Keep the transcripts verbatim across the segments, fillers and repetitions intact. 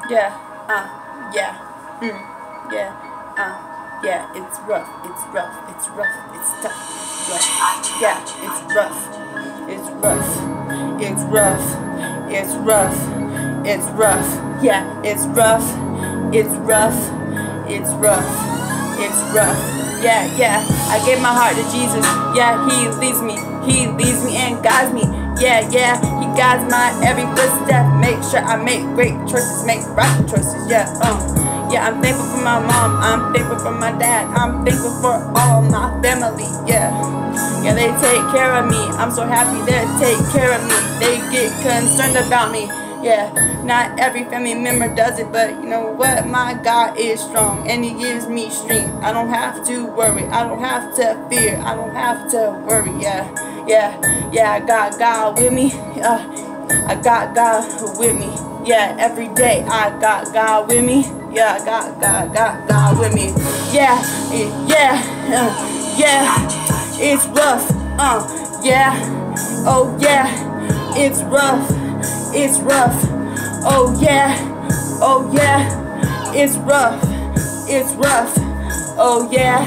Yeah, uh, yeah, mm, yeah, uh, yeah, it's rough, it's rough, it's rough, it's tough, it's rough, yeah, it's rough, it's rough, it's rough, it's rough, it's rough, yeah, it's rough, it's rough, it's rough, it's rough, yeah, yeah, I gave my heart to Jesus, yeah, he leads me, he leads me and guides me. Yeah, yeah, he guides my every footstep. Make sure I make great choices, make right choices. Yeah, um, yeah, I'm thankful for my mom. I'm thankful for my dad. I'm thankful for all my family. Yeah, yeah, they take care of me. I'm so happy they take care of me. They get concerned about me. Yeah, not every family member does it, but you know what? My God is strong, and He gives me strength. I don't have to worry. I don't have to fear. I don't have to worry. Yeah, yeah, yeah. I got God with me. Uh, I got God with me. Yeah, every day I got God with me. Yeah, I got God, got God with me. Yeah, yeah, uh, yeah. It's rough. Uh, yeah. Oh yeah. It's rough. It's rough, oh yeah, oh yeah, it's rough, it's rough, oh yeah,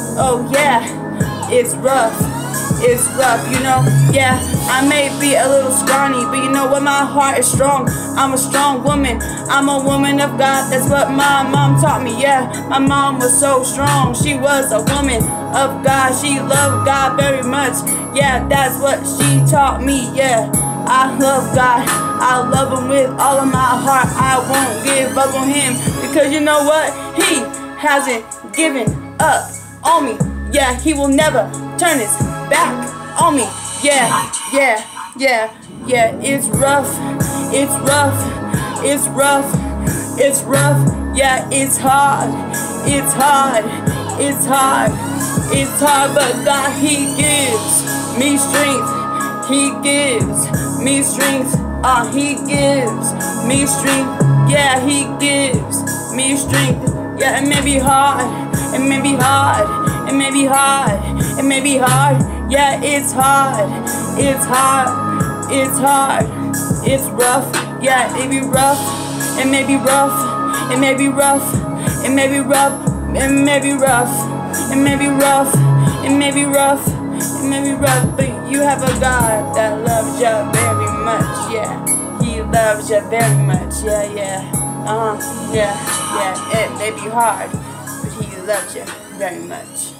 oh yeah, it's rough, it's rough, you know, yeah, I may be a little scrawny, but you know what, my heart is strong, I'm a strong woman, I'm a woman of God, that's what my mom taught me, yeah, my mom was so strong, she was a woman of God, she loved God very much, yeah, that's what she taught me, yeah. I love God, I love Him with all of my heart, I won't give up on Him, because you know what, He hasn't given up on me, yeah, He will never turn His back on me, yeah, yeah, yeah, yeah, it's rough, it's rough, it's rough, it's rough, yeah, it's hard, it's hard, it's hard, it's hard, but God, He gives me strength, He gives me strength, uh, He gives me strength, yeah, He gives me strength, yeah, it may be hard, it may be hard, it may be hard, it may be hard, yeah, it's hard, it's hard, it's hard, it's rough, yeah, it may be rough, it may be rough, it may be rough, it may be rough, it may be rough, it may be rough, it may be rough, it may be rough, but you have a God that loves you very much, yeah. He loves you very much, yeah, yeah. Uh-huh, yeah, yeah. It may be hard, but He loves you very much.